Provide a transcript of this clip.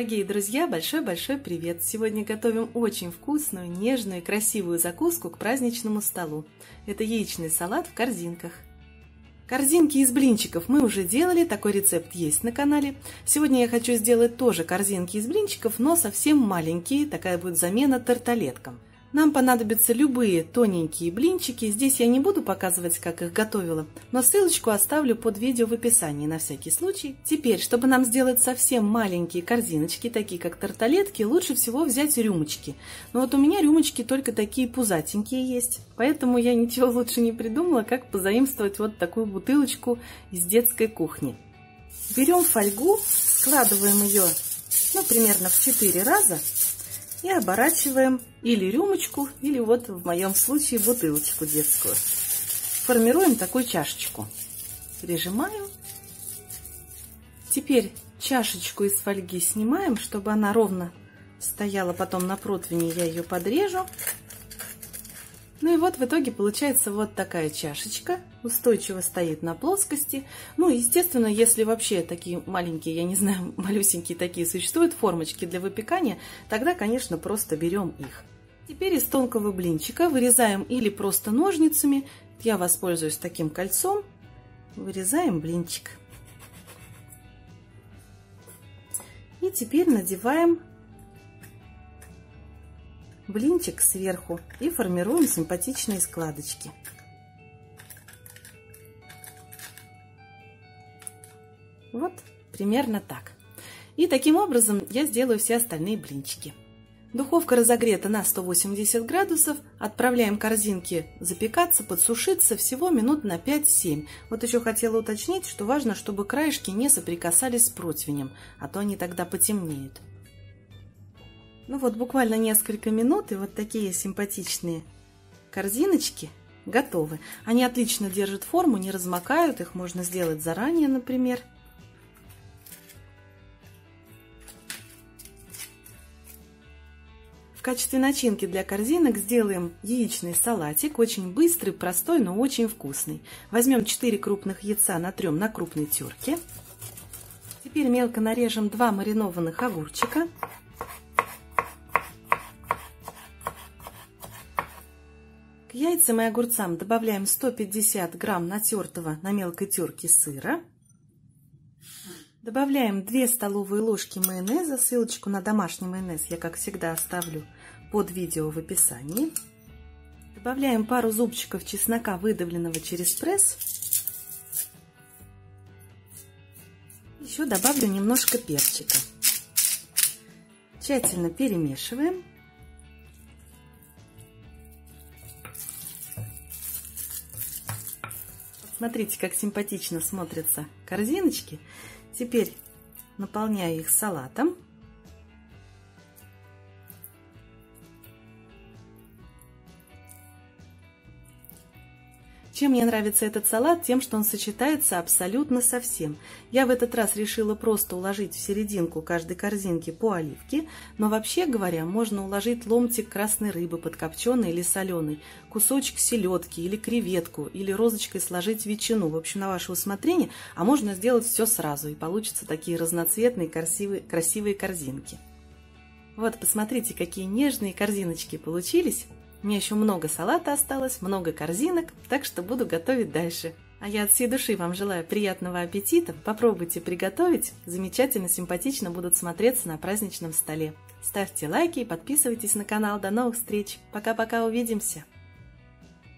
Дорогие друзья, большой-большой привет! Сегодня готовим очень вкусную, нежную и красивую закуску к праздничному столу. Это яичный салат в корзинках. Корзинки из блинчиков мы уже делали, такой рецепт есть на канале. Сегодня я хочу сделать тоже корзинки из блинчиков, но совсем маленькие, такая будет замена тарталеткам. Нам понадобятся любые тоненькие блинчики. Здесь я не буду показывать, как их готовила, но ссылочку оставлю под видео в описании на всякий случай. Теперь, чтобы нам сделать совсем маленькие корзиночки, такие как тарталетки, лучше всего взять рюмочки. Но вот у меня рюмочки только такие пузатенькие есть, поэтому я ничего лучше не придумала, как позаимствовать вот такую бутылочку из детской кухни. Берем фольгу, складываем ее, примерно в 4 раза. И оборачиваем или рюмочку, или вот в моем случае бутылочку детскую. Формируем такую чашечку. Прижимаем. Теперь чашечку из фольги снимаем, чтобы она ровно стояла потом на противне. Я ее подрежу. Ну и вот в итоге получается вот такая чашечка. Устойчиво стоит на плоскости. Ну, естественно, если вообще такие маленькие, я не знаю, малюсенькие такие существуют формочки для выпекания, тогда, конечно, просто берем их. Теперь из тонкого блинчика вырезаем или просто ножницами. Я воспользуюсь таким кольцом. Вырезаем блинчик. И теперь надеваем блинчик сверху и формируем симпатичные складочки. Вот примерно так. И таким образом я сделаю все остальные блинчики. Духовка разогрета на 180 градусов. Отправляем корзинки запекаться, подсушиться всего минут на 5-7. Вот еще хотела уточнить, что важно, чтобы краешки не соприкасались с противнем, а то они тогда потемнеют. Ну вот, буквально несколько минут, и вот такие симпатичные корзиночки готовы. Они отлично держат форму, не размокают, их можно сделать заранее, например. В качестве начинки для корзинок сделаем яичный салатик, очень быстрый, простой, но очень вкусный. Возьмем 4 крупных яйца, натрем на крупной терке. Теперь мелко нарежем 2 маринованных огурчика. К яйцам и огурцам добавляем 150 грамм натертого на мелкой терке сыра. Добавляем 2 столовые ложки майонеза. Ссылочку на домашний майонез я, как всегда, оставлю под видео в описании. Добавляем пару зубчиков чеснока, выдавленного через пресс. Еще добавлю немножко перчика. Тщательно перемешиваем. Смотрите, как симпатично смотрятся корзиночки. Теперь наполняю их салатом. Чем мне нравится этот салат? Тем, что он сочетается абсолютно со всем. Я в этот раз решила просто уложить в серединку каждой корзинки по оливке, но вообще говоря, можно уложить ломтик красной рыбы подкопченой или соленой, кусочек селедки или креветку, или розочкой сложить ветчину. В общем, на ваше усмотрение, а можно сделать все сразу, и получатся такие разноцветные красивые корзинки. Вот, посмотрите, какие нежные корзиночки получились. У меня еще много салата осталось, много корзинок, так что буду готовить дальше. А я от всей души вам желаю приятного аппетита. Попробуйте приготовить. Замечательно, симпатично будут смотреться на праздничном столе. Ставьте лайки и подписывайтесь на канал. До новых встреч. Пока-пока, увидимся.